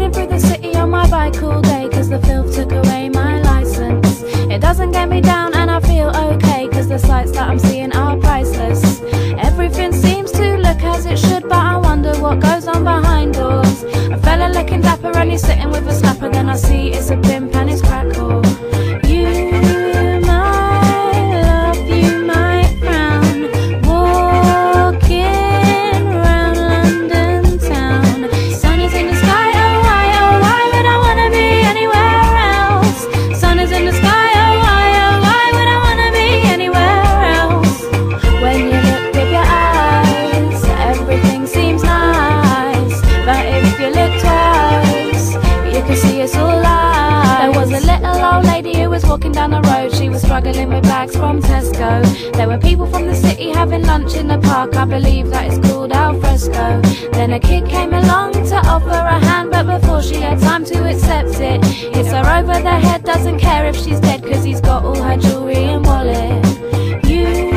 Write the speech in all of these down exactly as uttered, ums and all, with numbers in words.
rolling through the city on my bike all day, cause the filth took away my license. It doesn't get me down and I feel okay, cause the sights that I'm seeing are priceless. Everything seems to look as it should, but I wonder what goes on behind doors. A fella looking dapper and he's sitting with a snapper, then I see it's a pimp and his crack whore. You walking down the road, she was struggling with bags from Tesco. There were people from the city having lunch in the park, I believe that it's called al fresco. Then a kid came along to offer a hand, but before she had time to accept it, hits her over the head, doesn't care if she's dead, cause he's got all her jewelry and wallet. You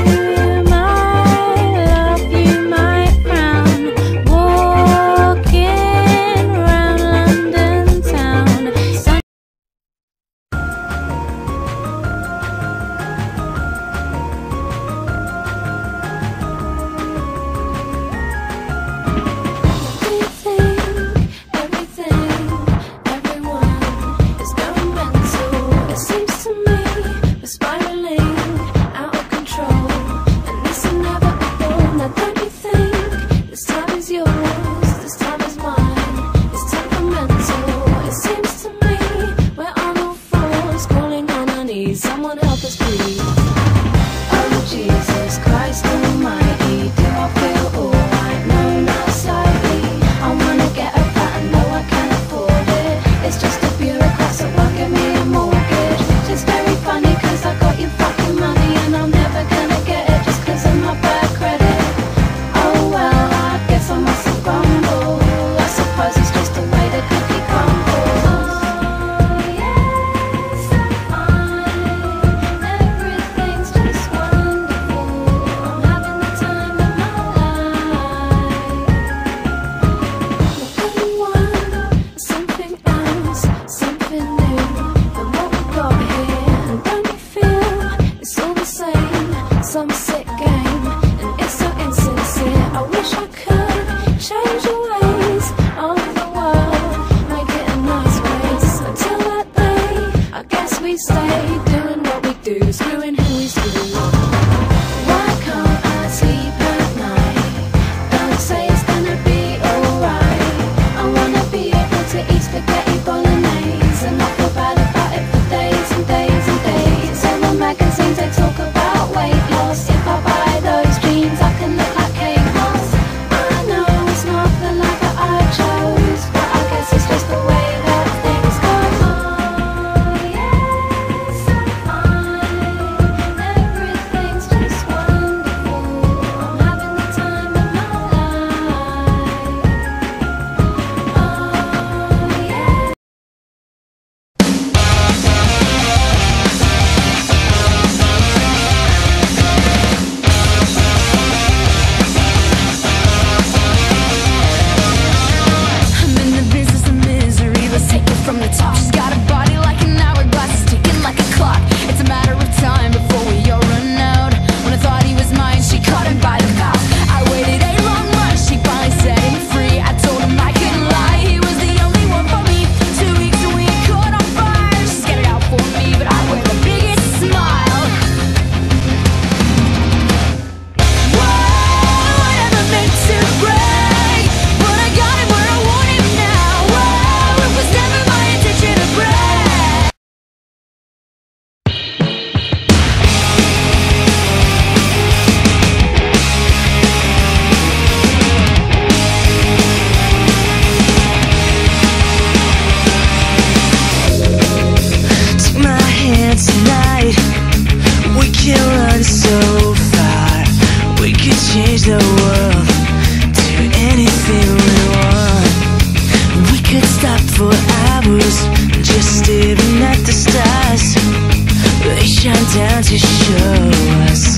down to show us.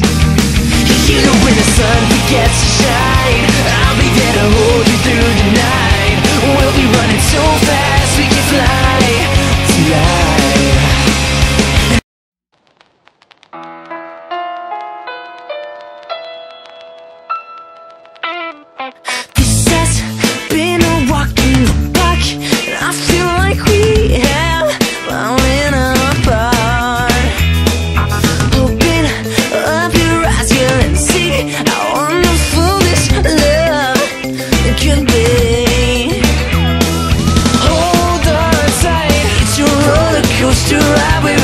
You know when the sun begins to shine, I'll be there to hold you through the night. We'll be running so fast, to ride with